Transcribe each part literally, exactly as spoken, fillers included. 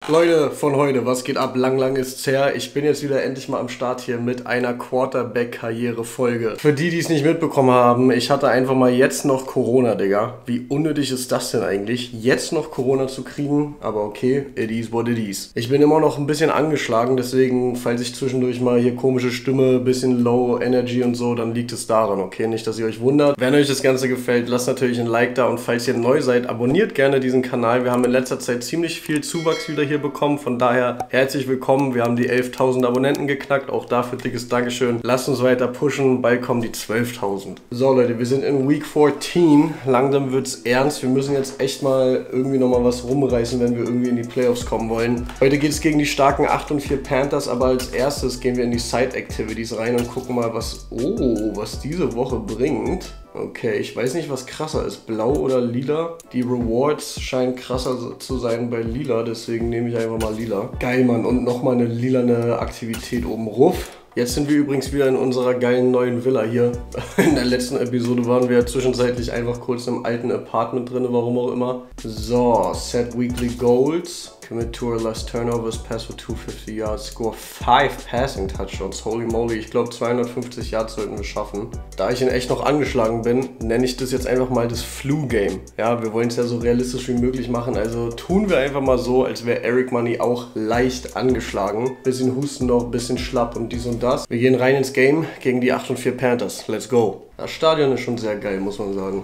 Leute von heute, was geht ab? Lang, lang ist's her. Ich bin jetzt wieder endlich mal am Start hier mit einer Quarterback-Karriere-Folge. Für die, die es nicht mitbekommen haben, ich hatte einfach mal jetzt noch Corona, Digga. Wie unnötig ist das denn eigentlich, jetzt noch Corona zu kriegen? Aber okay, it is what it is. Ich bin immer noch ein bisschen angeschlagen, deswegen, falls ich zwischendurch mal hier komische Stimme, bisschen low Energy und so, dann liegt es daran, okay? Nicht, dass ihr euch wundert. Wenn euch das Ganze gefällt, lasst natürlich ein Like da und falls ihr neu seid, abonniert gerne diesen Kanal. Wir haben in letzter Zeit ziemlich viel Zuwachs wieder hier bekommen, von daher herzlich willkommen. Wir haben die elftausend Abonnenten geknackt, auch dafür dickes Dankeschön. Lasst uns weiter pushen, bald kommen die zwölftausend. So Leute, wir sind in Week vierzehn, langsam wird's ernst. Wir müssen jetzt echt mal irgendwie nochmal was rumreißen, wenn wir irgendwie in die Playoffs kommen wollen. Heute geht es gegen die starken acht und vier Panthers, aber als erstes gehen wir in die Side Activities rein und gucken mal, was, oh, was diese Woche bringt. Okay, ich weiß nicht, was krasser ist, blau oder lila. Die Rewards scheinen krasser zu sein bei lila, deswegen nehme ich einfach mal lila. Geil, Mann, und nochmal eine lilane Aktivität oben ruf. Jetzt sind wir übrigens wieder in unserer geilen neuen Villa hier. In der letzten Episode waren wir ja zwischenzeitlich einfach kurz im alten Apartment drin, warum auch immer. So, set weekly goals. Commit two or less turnovers, pass for two hundred fifty yards, score five passing touchdowns. Holy moly, ich glaube zweihundertfünfzig Yards sollten wir schaffen. Da ich in echt noch angeschlagen bin, nenne ich das jetzt einfach mal das Flu-Game. Ja, wir wollen es ja so realistisch wie möglich machen, also tun wir einfach mal so, als wäre Eric Money auch leicht angeschlagen. Bisschen Husten noch, bisschen schlapp und dies und das. Wir gehen rein ins Game gegen die acht und vier Panthers. Let's go. Das Stadion ist schon sehr geil, muss man sagen.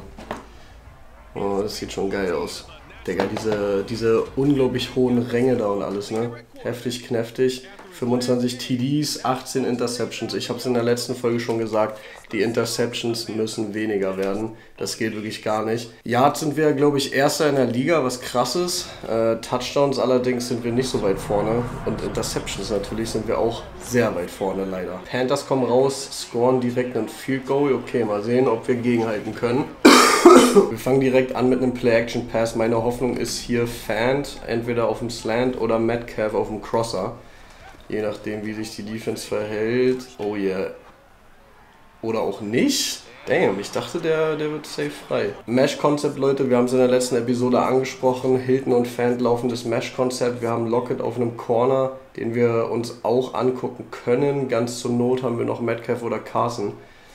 Oh, das sieht schon geil aus. Digga, diese, diese unglaublich hohen Ränge da und alles, ne? Heftig, knäftig. fünfundzwanzig T Ds, achtzehn Interceptions. Ich habe es in der letzten Folge schon gesagt, die Interceptions müssen weniger werden. Das geht wirklich gar nicht. Yards sind wir, glaube ich, Erster in der Liga, was krass ist. Äh, Touchdowns allerdings sind wir nicht so weit vorne. Und Interceptions natürlich sind wir auch sehr weit vorne, leider. Panthers kommen raus, scoren direkt einen Field Goal. Okay, mal sehen, ob wir gegenhalten können. Wir fangen direkt an mit einem Play-Action-Pass. Meine Hoffnung ist hier Fant, entweder auf dem Slant oder Metcalf auf dem Crosser. Je nachdem, wie sich die Defense verhält. Oh yeah. Oder auch nicht. Damn, ich dachte, der, der wird safe frei. Mesh-Konzept, Leute, wir haben es in der letzten Episode angesprochen. Hilton und Fant laufen das Mesh-Konzept. Wir haben Lockett auf einem Corner, den wir uns auch angucken können. Ganz zur Not haben wir noch Metcalf oder Carson.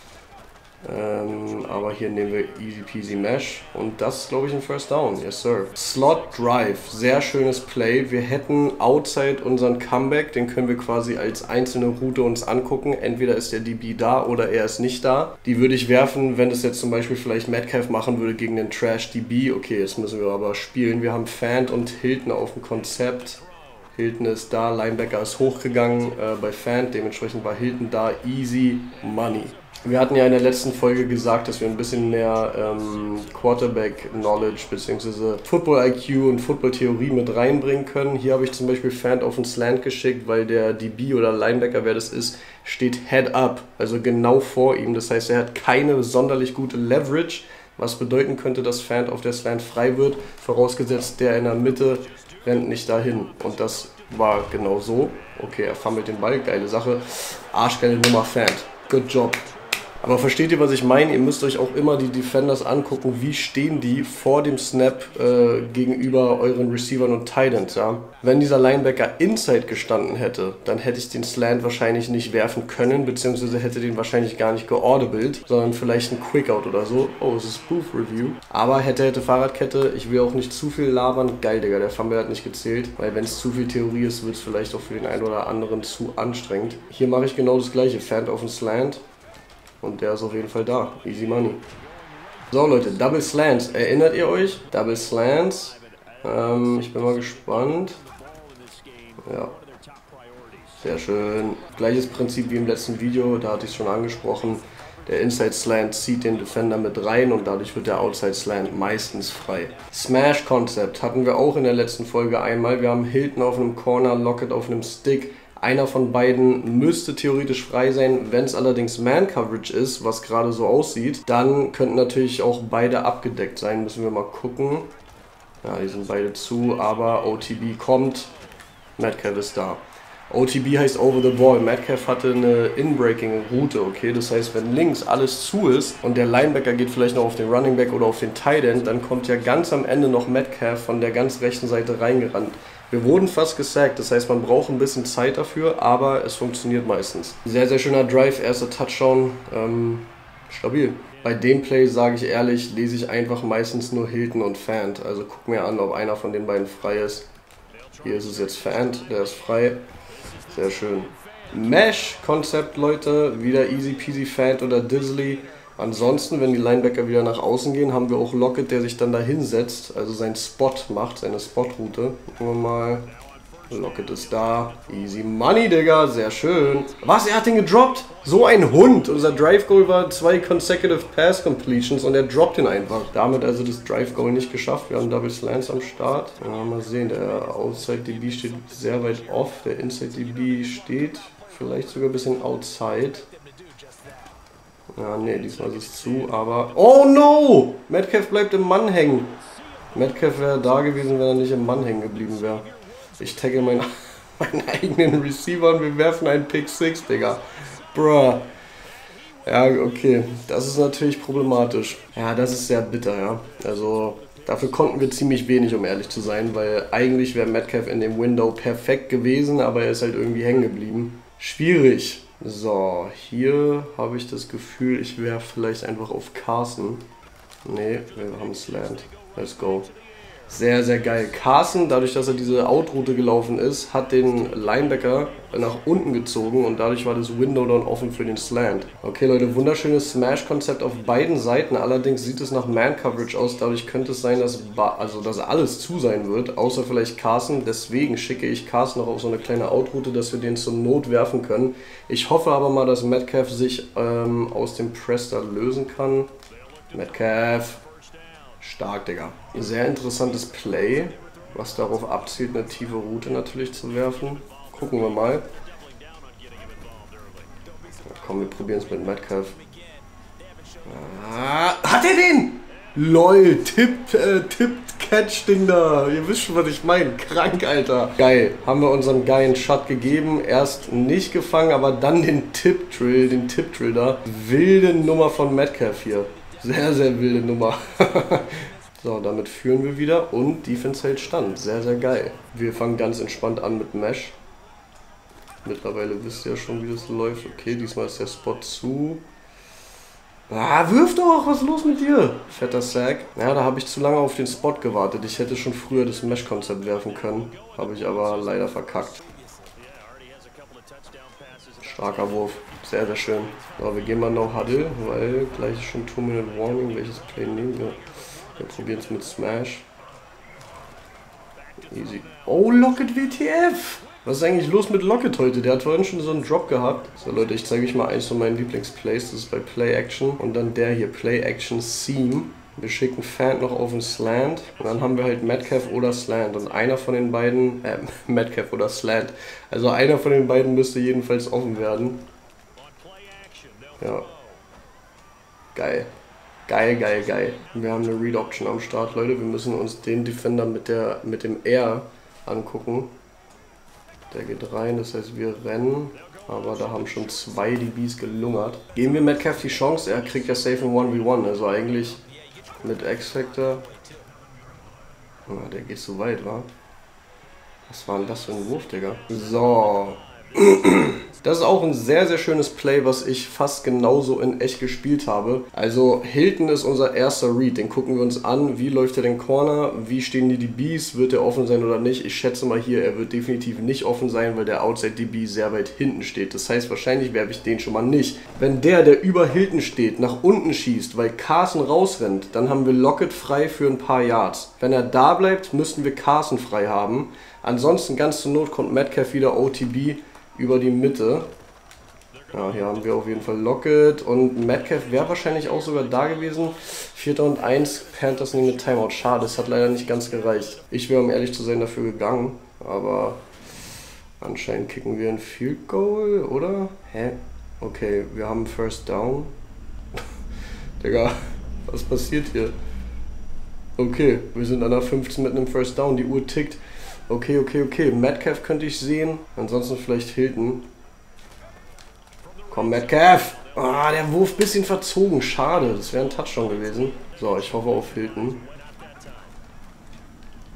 Ähm, aber hier nehmen wir easy peasy Mesh und das ist, glaube ich, ein First Down. Yes, sir. Slot Drive, sehr schönes Play. Wir hätten outside unseren Comeback, den können wir quasi als einzelne Route uns angucken. Entweder ist der D B da oder er ist nicht da. Die würde ich werfen, wenn das jetzt zum Beispiel vielleicht Metcalf machen würde gegen den Trash D B. Okay, jetzt müssen wir aber spielen. Wir haben Fant und Hilton auf dem Konzept. Hilton ist da, Linebacker ist hochgegangen äh, bei Fant, dementsprechend war Hilton da, easy money. Wir hatten ja in der letzten Folge gesagt, dass wir ein bisschen mehr ähm, Quarterback-Knowledge bzw. Football-I Q und Football-Theorie mit reinbringen können. Hier habe ich zum Beispiel Fant auf den Slant geschickt, weil der D B oder Linebacker, wer das ist, steht Head Up, also genau vor ihm. Das heißt, er hat keine sonderlich gute Leverage, was bedeuten könnte, dass Fant auf der Slant frei wird, vorausgesetzt der in der Mitte rennt nicht dahin. Und das war genau so. Okay, er fummelt den Ball, geile Sache. Arschgeile Nummer, Fant. Good job. Aber versteht ihr, was ich meine? Ihr müsst euch auch immer die Defenders angucken, wie stehen die vor dem Snap äh, gegenüber euren Receivern und Tight Ends, ja? Wenn dieser Linebacker inside gestanden hätte, dann hätte ich den Slant wahrscheinlich nicht werfen können, beziehungsweise hätte den wahrscheinlich gar nicht geaudibled, sondern vielleicht ein Quickout oder so. Oh, es ist Booth Review. Aber hätte, hätte Fahrradkette, ich will auch nicht zu viel labern. Geil, Digga, der Fumble hat nicht gezählt, weil wenn es zu viel Theorie ist, wird es vielleicht auch für den einen oder anderen zu anstrengend. Hier mache ich genau das gleiche, Fant auf den Slant. Und der ist auf jeden Fall da. Easy money. So Leute, Double Slants. Erinnert ihr euch? Double Slants. Ähm, ich bin mal gespannt. Ja. Sehr schön. Gleiches Prinzip wie im letzten Video. Da hatte ich es schon angesprochen. Der Inside Slant zieht den Defender mit rein und dadurch wird der Outside Slant meistens frei. Smash Concept hatten wir auch in der letzten Folge einmal. Wir haben Hilton auf einem Corner, Lockett auf einem Stick. Einer von beiden müsste theoretisch frei sein. Wenn es allerdings Man-Coverage ist, was gerade so aussieht, dann könnten natürlich auch beide abgedeckt sein. Müssen wir mal gucken. Ja, die sind beide zu, aber O T B kommt. Metcalf ist da. O T B heißt Over the Ball. Metcalf hatte eine In-Breaking-Route, okay? Das heißt, wenn links alles zu ist und der Linebacker geht vielleicht noch auf den Running Back oder auf den Tight End, dann kommt ja ganz am Ende noch Metcalf von der ganz rechten Seite reingerannt. Wir wurden fast gesackt, das heißt, man braucht ein bisschen Zeit dafür, aber es funktioniert meistens. Sehr, sehr schöner Drive, erster Touchdown, ähm, stabil. Bei dem Play, sage ich ehrlich, lese ich einfach meistens nur Hilton und Fant. Also guck mir an, ob einer von den beiden frei ist. Hier ist es jetzt Fant, der ist frei. Sehr schön. Mesh-Konzept, Leute. Wieder easy peasy Fant oder Disley. Ansonsten, wenn die Linebacker wieder nach außen gehen, haben wir auch Lockett, der sich dann da hinsetzt. Also seinen Spot macht, seine Spot-Route. Gucken wir mal. Lockett ist da. Easy Money, Digga. Sehr schön. Was? Er hat den gedroppt? So ein Hund. Unser Drive Goal war zwei consecutive Pass Completions und er droppt ihn einfach. Damit also das Drive Goal nicht geschafft. Wir haben Double Slants am Start. Ja, mal sehen. Der Outside D B steht sehr weit off. Der Inside D B steht vielleicht sogar ein bisschen outside. Ja, nee, diesmal ist es zu, aber... Oh no! Metcalf bleibt im Mann hängen. Metcalf wäre da gewesen, wenn er nicht im Mann hängen geblieben wäre. Ich tagge meinen, meinen eigenen Receiver und wir werfen einen Pick six, Digga. Bruh. Ja, okay. Das ist natürlich problematisch. Ja, das ist sehr bitter, ja. Also, dafür konnten wir ziemlich wenig, um ehrlich zu sein, weil eigentlich wäre Metcalf in dem Window perfekt gewesen, aber er ist halt irgendwie hängen geblieben. Schwierig. So, hier habe ich das Gefühl, ich wäre vielleicht einfach auf Carson. Nee, wir haben Slant. Let's go. Sehr, sehr geil. Carson, dadurch, dass er diese Out-Route gelaufen ist, hat den Linebacker nach unten gezogen und dadurch war das Window dann offen für den Slant. Okay, Leute, wunderschönes Smash-Konzept auf beiden Seiten. Allerdings sieht es nach Man-Coverage aus. Dadurch könnte es sein, dass, also, dass alles zu sein wird, außer vielleicht Carson. Deswegen schicke ich Carson noch auf so eine kleine Out-Route, dass wir den zur Not werfen können. Ich hoffe aber mal, dass Metcalf sich ähm, aus dem Press da lösen kann. Metcalf. Stark, Digga. Sehr interessantes Play, was darauf abzielt, eine tiefe Route natürlich zu werfen. Gucken wir mal. Ja, komm, wir probieren es mit Metcalf. Ah, hat er den? LOL, Tipp, äh, Tipp-Catch-Ding da. Ihr wisst schon, was ich meine. Krank, Alter. Geil. Haben wir unseren geilen Shot gegeben. Erst nicht gefangen, aber dann den Tipp-Drill, den Tipp-Drill da. Wilde Nummer von Metcalf hier. Sehr, sehr wilde Nummer. So, damit führen wir wieder und Defense hält stand. Sehr, sehr geil. Wir fangen ganz entspannt an mit Mesh. Mittlerweile wisst ihr ja schon, wie das läuft. Okay, diesmal ist der Spot zu. Ah, wirf doch! Was ist los mit dir? Fetter Sack. Ja, da habe ich zu lange auf den Spot gewartet. Ich hätte schon früher das Mesh-Konzept werfen können. Habe ich aber leider verkackt. Starker Wurf. Sehr, sehr schön. So, wir gehen mal noch Huddle, weil gleich ist schon two minute Warning. Welches Play nehmen wir? Wir probieren es mit Smash. Easy. Oh, Lockett W T F! Was ist eigentlich los mit Lockett heute? Der hat vorhin schon so einen Drop gehabt. So Leute, ich zeige euch mal eins von meinen Lieblingsplays. Das ist bei Play Action. Und dann der hier, Play Action Seam. Wir schicken Fant noch auf den Slant. Und dann haben wir halt Metcalf oder Slant. Und einer von den beiden, äh, Metcalf oder Slant. Also einer von den beiden müsste jedenfalls offen werden. Ja. Geil. Geil, geil, geil. Wir haben eine Read Option am Start, Leute. Wir müssen uns den Defender mit, der, mit dem R angucken. Der geht rein, das heißt wir rennen. Aber da haben schon zwei D Bs gelungert. Geben wir Metcalf die Chance, er kriegt ja safe in one v one. Also eigentlich mit X-Factor. Ja, der geht so weit, wa? Was war denn das für ein Wurf, Digga? So. Das ist auch ein sehr, sehr schönes Play, was ich fast genauso in echt gespielt habe. Also Hilton ist unser erster Read, den gucken wir uns an. Wie läuft er den Corner? Wie stehen die D Bs? Wird er offen sein oder nicht? Ich schätze mal hier, er wird definitiv nicht offen sein, weil der Outside D B sehr weit hinten steht. Das heißt, wahrscheinlich werfe ich den schon mal nicht. Wenn der, der über Hilton steht, nach unten schießt, weil Carson rausrennt, dann haben wir Lockett frei für ein paar Yards. Wenn er da bleibt, müssten wir Carson frei haben. Ansonsten ganz zur Not kommt Metcalf wieder O T B über die Mitte. Ja, hier haben wir auf jeden Fall Lockett und Metcalf wäre wahrscheinlich auch sogar da gewesen. Vierter und eins, Panthers nehmen eine Timeout. Schade, es hat leider nicht ganz gereicht. Ich wäre, um ehrlich zu sein, dafür gegangen, aber anscheinend kicken wir ein Field Goal, oder? Hä? Okay, wir haben First Down. Digga, was passiert hier? Okay, wir sind an der fünfzehn mit einem First Down, die Uhr tickt. Okay, okay, okay. Metcalf könnte ich sehen. Ansonsten vielleicht Hilton. Komm, Metcalf! Ah, der Wurf ein bisschen verzogen. Schade, das wäre ein Touchdown gewesen. So, ich hoffe auf Hilton.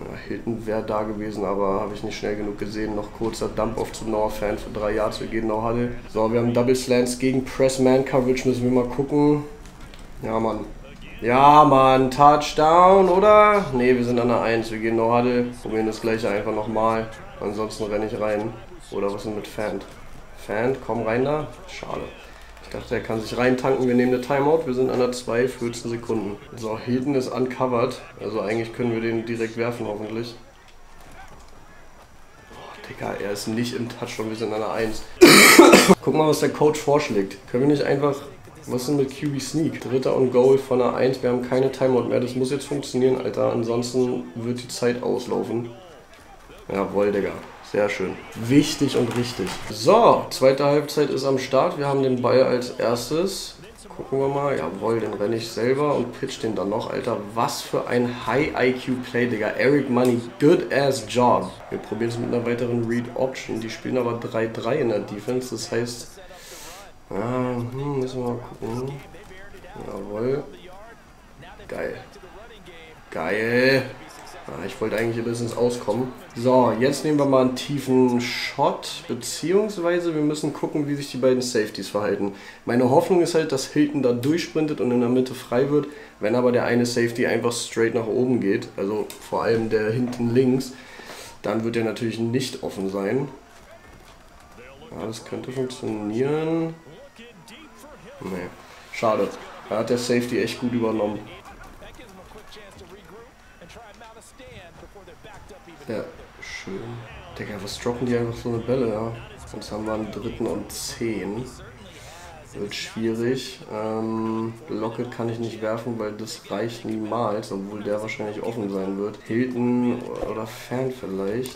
Ja, Hilton wäre da gewesen, aber habe ich nicht schnell genug gesehen. Noch kurzer Dump-Off zu Noah Fan für drei Yards. Wir gehen No Huddle. So, wir haben Double Slants gegen Press-Man-Coverage. Müssen wir mal gucken. Ja, Mann. Ja, Mann. Touchdown, oder? Ne, wir sind an der eins. Wir gehen No Huddle. Probieren das gleiche einfach nochmal. Ansonsten renne ich rein. Oder was ist mit Fan? Fan, komm rein da. Schade. Ich dachte, er kann sich reintanken. Wir nehmen eine Timeout. Wir sind an der zwei, vierzehn Sekunden. So, Hilton ist uncovered. Also eigentlich können wir den direkt werfen, hoffentlich. Oh, Digga, er ist nicht im Touchdown. Wir sind an der eins. Guck mal, was der Coach vorschlägt. Können wir nicht einfach... Was ist denn mit Q B Sneak? Dritter und Goal von der eins. Wir haben keine Timeout mehr. Das muss jetzt funktionieren, Alter. Ansonsten wird die Zeit auslaufen. Jawohl, Digga. Sehr schön. Wichtig und richtig. So, zweite Halbzeit ist am Start. Wir haben den Ball als erstes. Gucken wir mal. Jawohl, den renne ich selber und pitch den dann noch. Alter, was für ein High-I Q-Play, Digga. Eric Money, good ass job. Wir probieren es mit einer weiteren Read-Option. Die spielen aber drei drei in der Defense. Das heißt, ja, hm, müssen wir mal gucken. Jawohl. Geil. Geil. Ah, ich wollte eigentlich ein bisschen ins Auskommen. So, jetzt nehmen wir mal einen tiefen Shot, beziehungsweise wir müssen gucken, wie sich die beiden Safeties verhalten. Meine Hoffnung ist halt, dass Hilton da durchsprintet und in der Mitte frei wird. Wenn aber der eine Safety einfach straight nach oben geht, also vor allem der hinten links, dann wird er natürlich nicht offen sein. Ja, das könnte funktionieren. Nee, schade. Da hat der Safety echt gut übernommen. Ja, schön. Digga, was droppen die einfach so eine Bälle, ja? Sonst haben wir einen dritten und zehn. Wird schwierig. Ähm, Lockett kann ich nicht werfen, weil das reicht niemals, obwohl der wahrscheinlich offen sein wird. Hilton oder Fan vielleicht.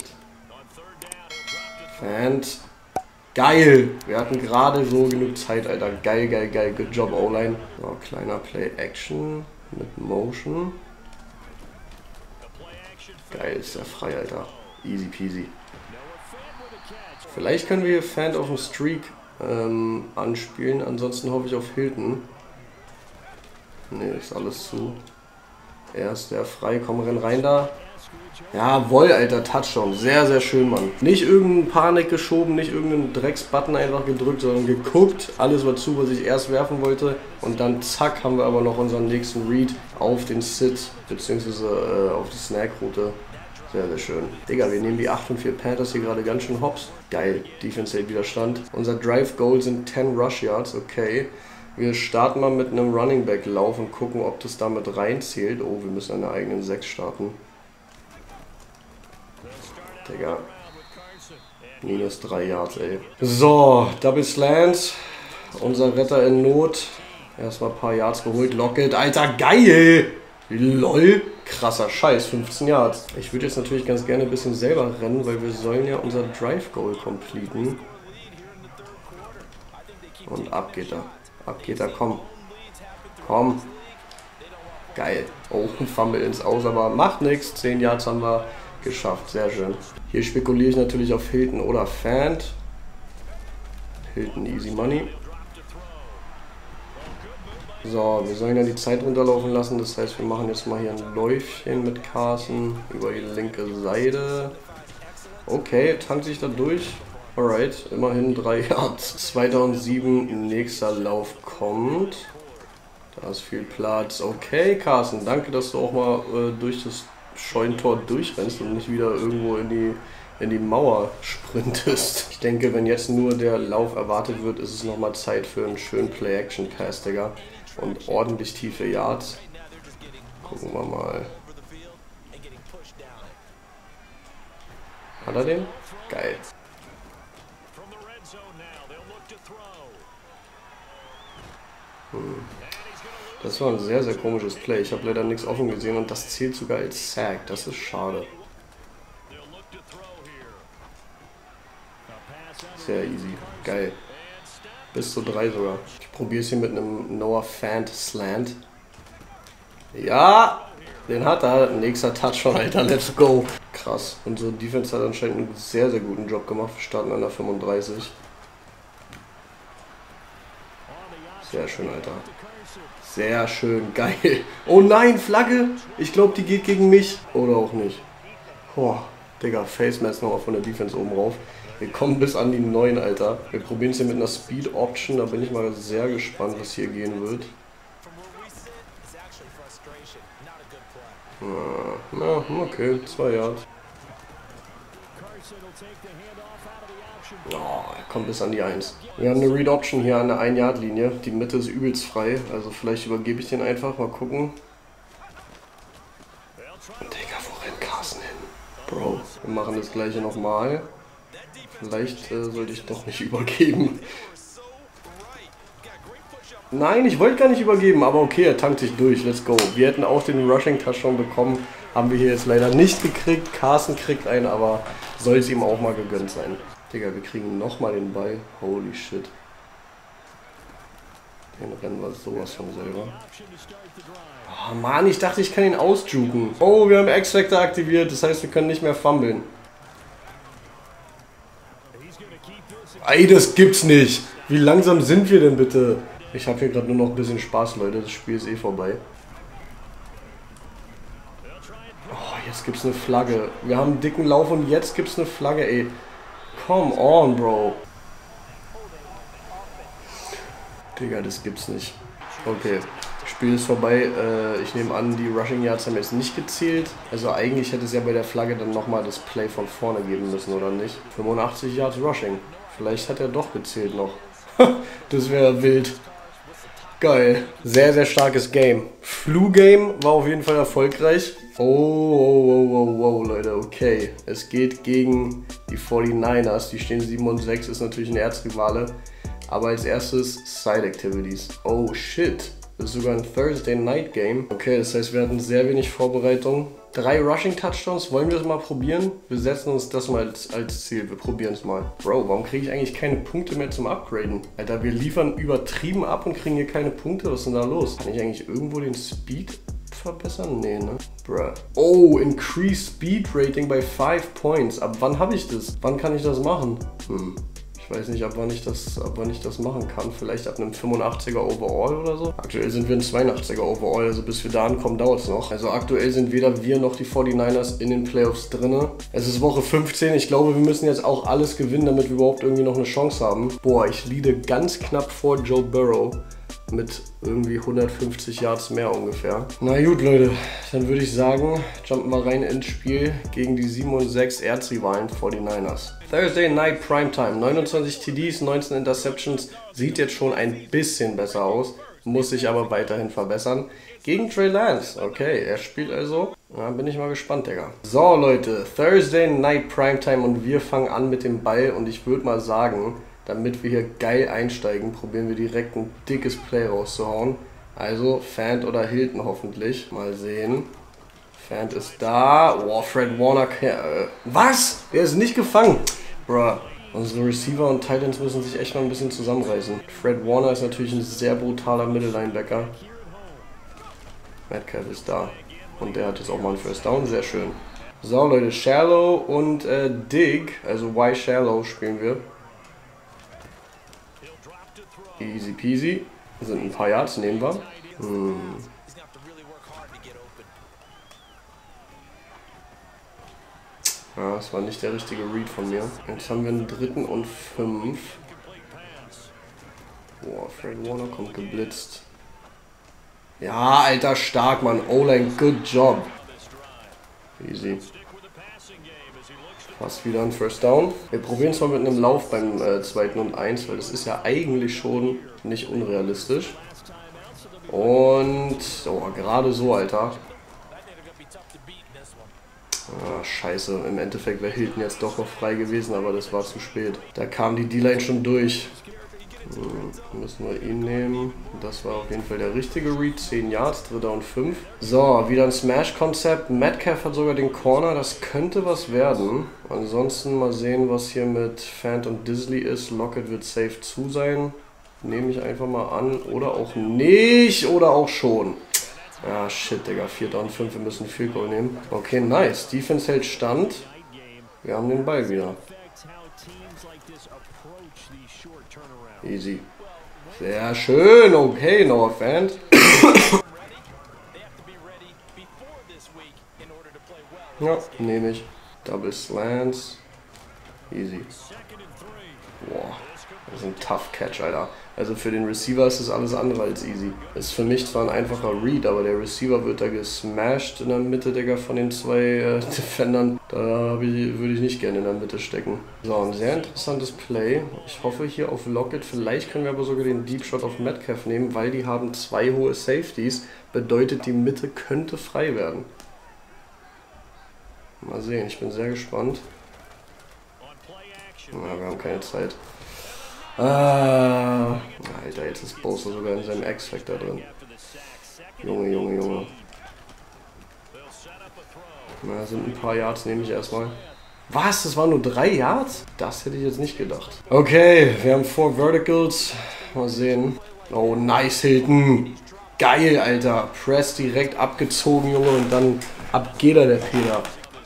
Fan. Geil! Wir hatten gerade so genug Zeit, Alter. Geil, geil, geil. Good job, O-Line. So, kleiner Play-Action mit Motion. Geil, ist ja frei, Alter. Easy peasy. Vielleicht können wir hier Fan auf den Streak ähm, anspielen. Ansonsten hoffe ich auf Hilton. Ne, ist alles zu. Er ist der frei. Komm, renn rein da. Jawohl, Alter. Touchdown. Sehr, sehr schön, Mann. Nicht irgendeinen Panik geschoben, nicht irgendeinen Drecksbutton einfach gedrückt, sondern geguckt. Alles war zu, was ich erst werfen wollte. Und dann zack, haben wir aber noch unseren nächsten Read auf den Sit, beziehungsweise äh, auf die Snackroute. Sehr, sehr schön. Digga, wir nehmen die acht und vier Panthers hier gerade ganz schön hops. Geil. Defense hält Widerstand. Unser Drive Goal sind zehn Rush Yards. Okay. Wir starten mal mit einem Running Back Lauf und gucken, ob das damit reinzählt. Oh, wir müssen an der eigenen sechs starten. Digga. Minus drei Yards, ey. So, Double Slants. Unser Retter in Not. Erstmal ein paar Yards geholt. Lockett. Alter, geil! LOL. Krasser Scheiß. fünfzehn Yards. Ich würde jetzt natürlich ganz gerne ein bisschen selber rennen, weil wir sollen ja unser Drive Goal completen. Und ab geht er. Ab geht er. Komm. Komm. Geil. Oh, ein Fumble ins Aus, aber macht nichts. zehn Yards haben wir geschafft. Sehr schön. Hier spekuliere ich natürlich auf Hilton oder Fan. Hilton easy money. So, wir sollen ja die Zeit runterlaufen lassen. Das heißt, wir machen jetzt mal hier ein Läufchen mit Carson über die linke Seite. Okay, tankt sich da durch. Alright, immerhin drei Yards. zweiter und sieben, nächster Lauf kommt. Da ist viel Platz. Okay, Carson, danke, dass du auch mal äh, durch das Scheunentor durchrennst und nicht wieder irgendwo in die, in die Mauer sprintest. Ich denke, wenn jetzt nur der Lauf erwartet wird, ist es nochmal Zeit für einen schönen Play-Action-Pass, Digga. Und ordentlich tiefe Yards. Gucken wir mal. Hat er den? Geil. Hm. Das war ein sehr, sehr komisches Play. Ich habe leider nichts offen gesehen und das zählt sogar als Sack. Das ist schade. Sehr easy. Geil. Bis zu drei sogar. Ich probiere es hier mit einem Noah Fant Slant. Ja! Den hat er. Nächster Touchdown, Alter. Let's go. Krass. Unsere Defense hat anscheinend einen sehr, sehr guten Job gemacht. Wir starten an der fünfunddreißig. Sehr schön, Alter. Sehr schön. Geil. Oh nein, Flagge. Ich glaube, die geht gegen mich. Oder auch nicht. Boah, Digga, Face Mask nochmal von der Defense oben rauf. Wir kommen bis an die neun, Alter. Wir probieren es hier mit einer Speed Option. Da bin ich mal sehr gespannt, was hier gehen wird. Na, okay, zwei Yards. Oh, er kommt bis an die eins. Wir haben eine Read Option hier an der ein Yard Linie. Die Mitte ist übelst frei. Also vielleicht übergebe ich den einfach. Mal gucken. Digga, wo rennt Carson hin? Bro, wir machen das gleiche nochmal. Vielleicht äh, sollte ich doch nicht übergeben. Nein, ich wollte gar nicht übergeben, aber okay, er tankt sich durch. Let's go. Wir hätten auch den Rushing Touchdown bekommen. Haben wir hier jetzt leider nicht gekriegt. Carson kriegt einen, aber soll es ihm auch mal gegönnt sein. Digga, wir kriegen nochmal den Ball. Holy shit. Den rennen wir sowas von selber. Oh Mann, ich dachte, ich kann ihn ausjuken. Oh, wir haben X-Factor aktiviert. Das heißt, wir können nicht mehr fummeln. Ey, das gibt's nicht. Wie langsam sind wir denn bitte? Ich habe hier gerade nur noch ein bisschen Spaß, Leute. Das Spiel ist eh vorbei. Oh, jetzt gibt's eine Flagge. Wir haben einen dicken Lauf und jetzt gibt's eine Flagge, ey. Come on, Bro. Digga, das gibt's nicht. Okay, Spiel ist vorbei. Äh, ich nehme an, die Rushing Yards haben jetzt nicht gezählt. Also eigentlich hätte es ja bei der Flagge dann nochmal das Play von vorne geben müssen, oder nicht? fünfundachtzig Yards Rushing. Vielleicht hat er doch gezählt noch. Das wäre wild. Geil. Sehr, sehr starkes Game. Flu-Game war auf jeden Fall erfolgreich. Oh, oh, oh, oh, oh, Leute, okay. Es geht gegen die forty-niners. Die stehen sieben und sechs, ist natürlich ein Erzrivale. Aber als erstes Side Activities. Oh, shit. Das ist sogar ein Thursday Night Game. Okay, das heißt, wir hatten sehr wenig Vorbereitung. Drei Rushing Touchdowns, wollen wir das mal probieren? Wir setzen uns das mal als, als Ziel, wir probieren es mal. Bro, warum kriege ich eigentlich keine Punkte mehr zum Upgraden? Alter, wir liefern übertrieben ab und kriegen hier keine Punkte, was ist denn da los? Kann ich eigentlich irgendwo den Speed verbessern? Nee, ne? Bruh. Oh, Increase Speed Rating bei five Points. Ab wann habe ich das? Wann kann ich das machen? Hm. Ich weiß nicht, ab wann ich das, ab wann ich das machen kann. Vielleicht ab einem fünfundachtziger Overall oder so. Aktuell sind wir ein zweiundachtziger Overall, also bis wir da ankommen, dauert es noch. Also aktuell sind weder wir noch die forty-niners in den Playoffs drinne. Es ist Woche fünfzehn. Ich glaube, wir müssen jetzt auch alles gewinnen, damit wir überhaupt irgendwie noch eine Chance haben. Boah, ich liege ganz knapp vor Joe Burrow. Mit irgendwie hundertfünfzig Yards mehr ungefähr. Na gut, Leute, dann würde ich sagen, jumpen wir rein ins Spiel gegen die sieben und sechs Erzrivalen forty-niners. Thursday Night Primetime, neunundzwanzig T Ds, neunzehn Interceptions, sieht jetzt schon ein bisschen besser aus, muss sich aber weiterhin verbessern. Gegen Trey Lance, okay, er spielt also, na, bin ich mal gespannt, Digga. So, Leute, Thursday Night Primetime und wir fangen an mit dem Ball und ich würde mal sagen, damit wir hier geil einsteigen, probieren wir direkt ein dickes Play rauszuhauen. Also Fant oder Hilton hoffentlich. Mal sehen. Fant ist da. Oh, Fred Warner. Äh, was? Er ist nicht gefangen. Bruh. Unsere Receiver und Titans müssen sich echt mal ein bisschen zusammenreißen. Fred Warner ist natürlich ein sehr brutaler Mittellinebacker. Metcalf ist da. Und der hat jetzt auch mal einen First Down. Sehr schön. So, Leute. Shallow und äh, Dig, also Y Shallow spielen wir. Easy peasy. Das sind ein paar Yards, nehmen wir. Hm. Ja, das war nicht der richtige Read von mir. Jetzt haben wir einen dritten und fünf. Boah, Fred Warner kommt geblitzt. Ja, Alter, stark, Mann. O-Line, good job. Easy. Fast wieder ein First Down. Wir probieren es mal mit einem Lauf beim äh, zweiten und eins, weil das ist ja eigentlich schon nicht unrealistisch. Und oh, gerade so, Alter. Ah, scheiße, im Endeffekt wäre Hilton jetzt doch noch frei gewesen, aber das war zu spät. Da kam die D-Line schon durch. Hm, müssen wir ihn nehmen. Das war auf jeden Fall der richtige Read. zehn Yards, dritter und fünf. So, wieder ein Smash-Konzept. Metcalf hat sogar den Corner. Das könnte was werden. Ansonsten mal sehen, was hier mit Fant und Disley ist. Lockett wird safe zu sein. Nehme ich einfach mal an. Oder auch nicht. Oder auch schon. Ah, shit, Digga. vierter und fünf. Wir müssen Field Goal nehmen. Okay, nice. Defense hält Stand. Wir haben den Ball wieder. Easy. Sehr schön. Okay, Noah Fant. Ja, nehme ich. Double Slants. Easy. Boah, das ist ein Tough Catch, Alter. Also für den Receiver ist das alles andere als easy. Das ist für mich zwar ein einfacher Read, aber der Receiver wird da gesmashed in der Mitte, Digga, von den zwei äh, Defendern. Da ich, würde ich nicht gerne in der Mitte stecken. So, ein sehr interessantes Play. Ich hoffe hier auf Lockett. Vielleicht können wir aber sogar den Deep Shot auf Metcalf nehmen, weil die haben zwei hohe Safeties. Bedeutet, die Mitte könnte frei werden. Mal sehen, ich bin sehr gespannt. Na, wir haben keine Zeit. Ah, Alter, jetzt ist Bosa sogar in seinem X-Factor drin. Junge, Junge, Junge. Na, sind ein paar Yards, nehme ich erstmal. Was? Das waren nur drei Yards? Das hätte ich jetzt nicht gedacht. Okay, wir haben vier Verticals. Mal sehen. Oh, nice, Hilton. Geil, Alter. Press direkt abgezogen, Junge, und dann ab geht er, der Peter.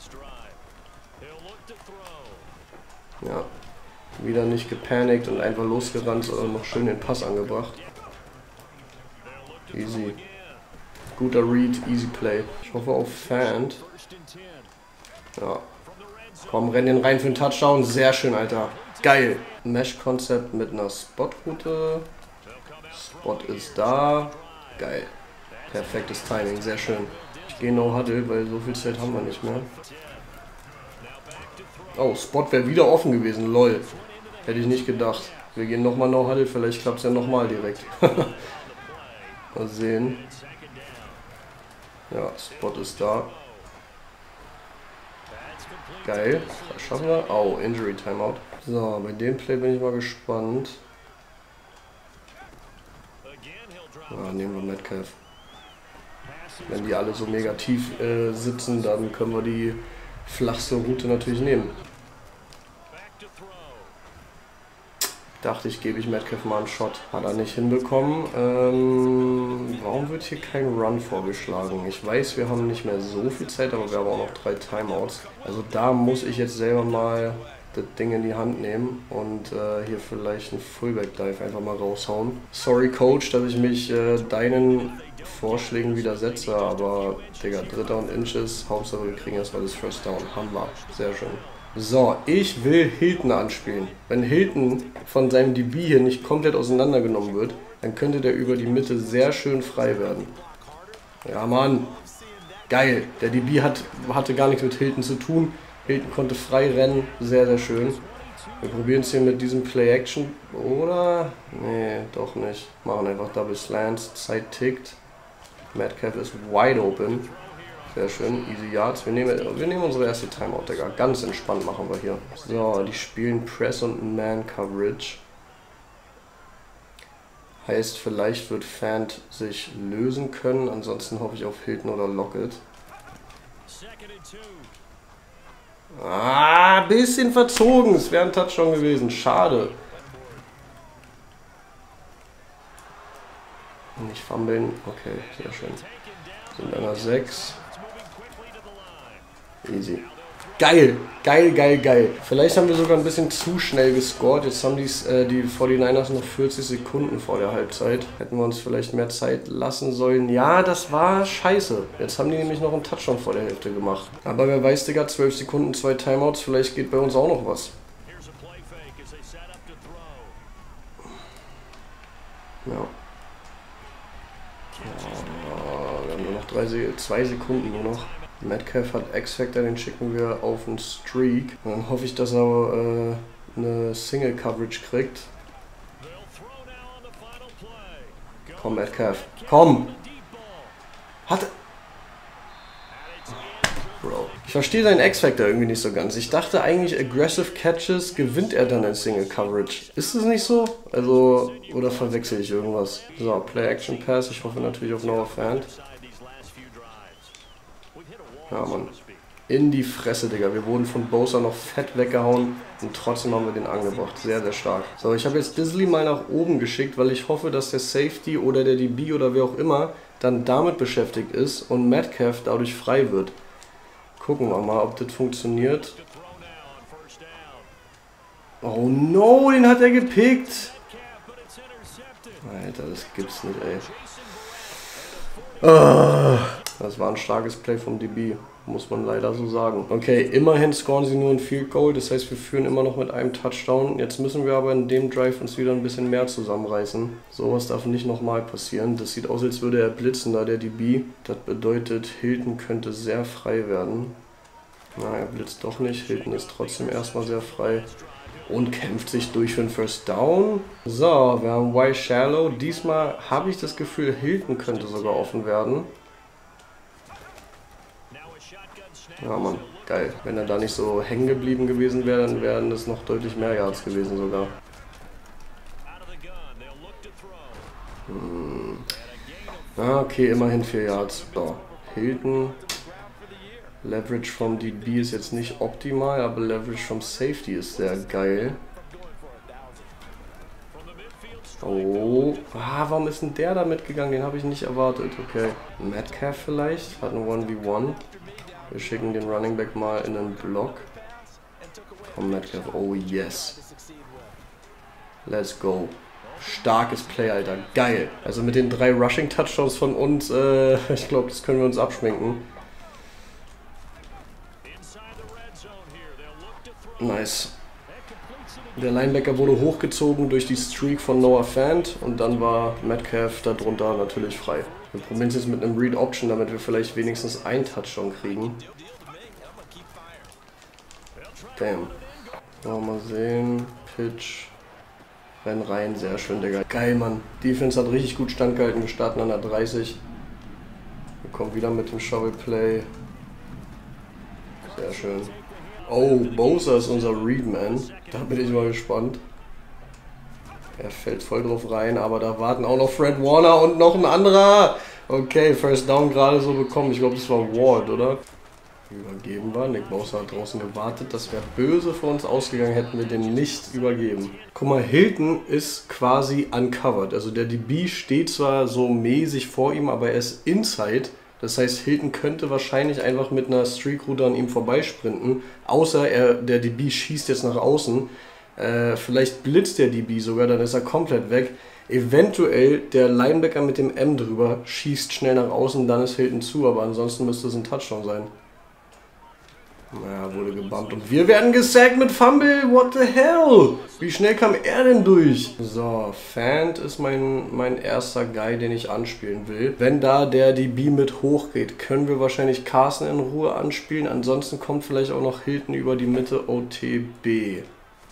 Ja. Wieder nicht gepanikt und einfach losgerannt, sondern noch schön den Pass angebracht. Easy. Guter Read, easy Play. Ich hoffe auf Fant. Ja. Komm, renn den rein für den Touchdown. Sehr schön, Alter. Geil. Mesh-Konzept mit einer Spot-Route. Spot ist da. Geil. Perfektes Timing, sehr schön. Ich gehe No-Huddle, weil so viel Zeit haben wir nicht mehr. Oh, Spot wäre wieder offen gewesen, lol. Hätte ich nicht gedacht. Wir gehen nochmal No-Huddle, vielleicht klappt es ja nochmal direkt. Mal sehen. Ja, Spot ist da. Geil. Das schaffen wir. Oh, Injury Timeout. So, bei dem Play bin ich mal gespannt. Ja, nehmen wir Metcalf. Wenn die alle so mega tief äh, sitzen, dann können wir die flachste Route natürlich nehmen. Dachte ich, gebe ich Metcalf mal einen Shot. Hat er nicht hinbekommen. Ähm, warum wird hier kein Run vorgeschlagen? Ich weiß, wir haben nicht mehr so viel Zeit, aber wir haben auch noch drei Timeouts. Also da muss ich jetzt selber mal das Ding in die Hand nehmen und äh, hier vielleicht einen Fullback-Dive einfach mal raushauen. Sorry, Coach, dass ich mich äh, deinen Vorschlägen widersetze, aber Digga, Dritter und Inches, Hauptsache wir kriegen erstmal das First Down. Hammer, sehr schön. So, ich will Hilton anspielen. Wenn Hilton von seinem D B hier nicht komplett auseinandergenommen wird, dann könnte der über die Mitte sehr schön frei werden. Ja, Mann. Geil. Der D B hat, hatte gar nichts mit Hilton zu tun. Hilton konnte frei rennen. Sehr, sehr schön. Wir probieren es hier mit diesem Play-Action. Oder? Nee, doch nicht. Machen einfach Double Slants. Zeit tickt. Metcalf ist wide open. Sehr schön, easy Yards. Wir nehmen, wir nehmen unsere erste Timeout, Digga. Ganz entspannt machen wir hier. So, die spielen Press und Man Coverage. Heißt, vielleicht wird Fant sich lösen können. Ansonsten hoffe ich auf Hilton oder Lockett. Ah, bisschen verzogen. Es wäre ein Touchdown gewesen. Schade. Nicht fummeln. Okay, sehr schön. Sind einer sechs. Easy. Geil, geil, geil, geil. Vielleicht haben wir sogar ein bisschen zu schnell gescored. Jetzt haben die's, äh, die forty-niners noch vierzig Sekunden vor der Halbzeit. Hätten wir uns vielleicht mehr Zeit lassen sollen. Ja, das war scheiße. Jetzt haben die nämlich noch einen Touchdown vor der Hälfte gemacht. Aber wer weiß, Digga, zwölf Sekunden, zwei Timeouts. Vielleicht geht bei uns auch noch was. Ja. Ja, wir haben nur noch drei, zwei Sekunden nur noch. Metcalf hat X-Factor, den schicken wir auf einen Streak. Und dann hoffe ich, dass er äh, eine Single-Coverage kriegt. Komm, Metcalf. Komm! Hat... Bro. Ich verstehe seinen X-Factor irgendwie nicht so ganz. Ich dachte eigentlich, Aggressive Catches gewinnt er dann in Single-Coverage. Ist es nicht so? Also, oder verwechsel ich irgendwas? So, Play-Action-Pass. Ich hoffe natürlich auf Noah Fant. Ja, Mann. In die Fresse, Digga. Wir wurden von Bosa noch fett weggehauen und trotzdem haben wir den angebracht. Sehr, sehr stark. So, ich habe jetzt Disley mal nach oben geschickt, weil ich hoffe, dass der Safety oder der D B oder wer auch immer dann damit beschäftigt ist und Metcalf dadurch frei wird. Gucken wir mal, ob das funktioniert. Oh no, den hat er gepickt. Alter, das gibt's nicht, ey. Ah. Das war ein starkes Play vom D B, muss man leider so sagen. Okay, immerhin scoren sie nur ein Field Goal, das heißt, wir führen immer noch mit einem Touchdown. Jetzt müssen wir aber in dem Drive uns wieder ein bisschen mehr zusammenreißen. Sowas darf nicht nochmal passieren. Das sieht aus, als würde er blitzen, da der D B. Das bedeutet, Hilton könnte sehr frei werden. Na, er blitzt doch nicht. Hilton ist trotzdem erstmal sehr frei. Und kämpft sich durch für den First Down. So, wir haben Y Shallow. Diesmal habe ich das Gefühl, Hilton könnte sogar offen werden. Ja, Mann, geil. Wenn er da nicht so hängen geblieben gewesen wäre, dann wären das noch deutlich mehr Yards gewesen sogar. Hm. Ah, okay, immerhin vier Yards. So, Hilton. Leverage vom D B ist jetzt nicht optimal, aber Leverage vom Safety ist sehr geil. Oh, ah, warum ist denn der da mitgegangen? Den habe ich nicht erwartet. Okay, Metcalf vielleicht, hat ein one v one. Wir schicken den Running Back mal in einen Block. Komm, Metcalf, oh yes. Let's go. Starkes Play, Alter, geil. Also mit den drei Rushing-Touchdowns von uns, äh, ich glaube, das können wir uns abschminken. Nice. Der Linebacker wurde hochgezogen durch die Streak von Noah Fant und dann war Metcalf darunter natürlich frei. Wir probieren es jetzt mit einem Read Option, damit wir vielleicht wenigstens einen Touchdown kriegen. Damn. So, mal sehen. Pitch. Renn rein, sehr schön, Digga. Geil, Mann. Defense hat richtig gut standgehalten. Wir starten an der dreißig. Wir kommen wieder mit dem Shovel Play. Sehr schön. Oh, Bosa ist unser Readman. Da bin ich mal gespannt. Er fällt voll drauf rein, aber da warten auch noch Fred Warner und noch ein anderer. Okay, First Down gerade so bekommen. Ich glaube, das war Ward, oder? Übergeben war. Nick Bosa hat draußen gewartet. Das wäre böse für uns ausgegangen, hätten wir den nicht übergeben. Guck mal, Hilton ist quasi uncovered. Also der D B steht zwar so mäßig vor ihm, aber er ist inside. Das heißt, Hilton könnte wahrscheinlich einfach mit einer Streak-Route an ihm vorbeisprinten. Außer er, der D B schießt jetzt nach außen. Äh, vielleicht blitzt der D B sogar, dann ist er komplett weg. Eventuell der Linebacker mit dem M drüber schießt schnell nach außen, dann ist Hilton zu. Aber ansonsten müsste es ein Touchdown sein. Naja, wurde gebumpt und wir werden gesackt mit Fumble. What the hell? Wie schnell kam er denn durch? So, Fant ist mein, mein erster Guy, den ich anspielen will. Wenn da der D B mit hochgeht, können wir wahrscheinlich Carson in Ruhe anspielen. Ansonsten kommt vielleicht auch noch Hilton über die Mitte O T B.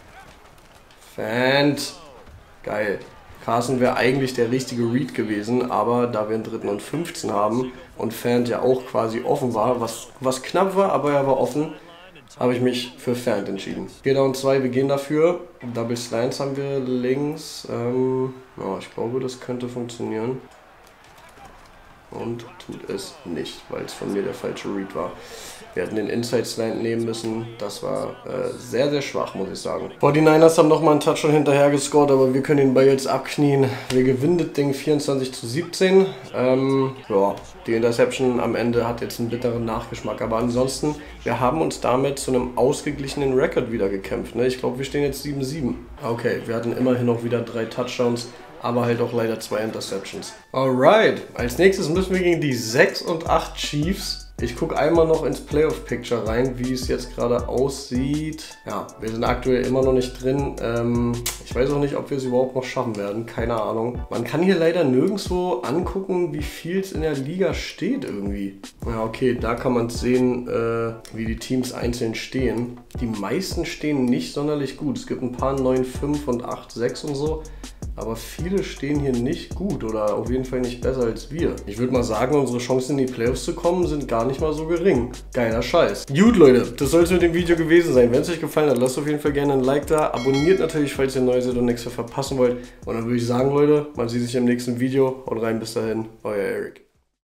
Fant. Geil. Carson wäre eigentlich der richtige Read gewesen, aber da wir einen dritten und fünfzehn haben und Fant ja auch quasi offen war, was, was knapp war, aber er war offen, habe ich mich für Fant entschieden. vier Down zwei, wir gehen dafür. Double Slants haben wir links. Ähm, ja, ich glaube, das könnte funktionieren. Und tut es nicht, weil es von mir der falsche Read war. Wir hätten den Inside Slant nehmen müssen. Das war äh, sehr, sehr schwach, muss ich sagen. forty-niners haben nochmal einen Touchdown hinterher gescored, aber wir können den Ball jetzt abknien. Wir gewinnen das Ding vierundzwanzig zu siebzehn. Ähm, ja, die Interception am Ende hat jetzt einen bitteren Nachgeschmack. Aber ansonsten, wir haben uns damit zu einem ausgeglichenen Rekord wieder gekämpft. Ne? Ich glaube, wir stehen jetzt sieben sieben. Okay, wir hatten immerhin noch wieder drei Touchdowns. Aber halt auch leider zwei Interceptions. Alright, als nächstes müssen wir gegen die sechs und acht Chiefs. Ich gucke einmal noch ins Playoff-Picture rein, wie es jetzt gerade aussieht. Ja, wir sind aktuell immer noch nicht drin. Ähm, ich weiß auch nicht, ob wir es überhaupt noch schaffen werden. Keine Ahnung. Man kann hier leider nirgendwo angucken, wie viel es in der Liga steht irgendwie. Ja, okay, da kann man sehen, äh, wie die Teams einzeln stehen. Die meisten stehen nicht sonderlich gut. Es gibt ein paar neun fünf und acht sechs und so. Aber viele stehen hier nicht gut oder auf jeden Fall nicht besser als wir. Ich würde mal sagen, unsere Chancen in die Playoffs zu kommen sind gar nicht mal so gering. Geiler Scheiß. Gut, Leute, das soll es mit dem Video gewesen sein. Wenn es euch gefallen hat, lasst auf jeden Fall gerne ein Like da. Abonniert natürlich, falls ihr neu seid und nichts mehr verpassen wollt. Und dann würde ich sagen, Leute, man sieht sich im nächsten Video. Haut rein, bis dahin, euer Eric.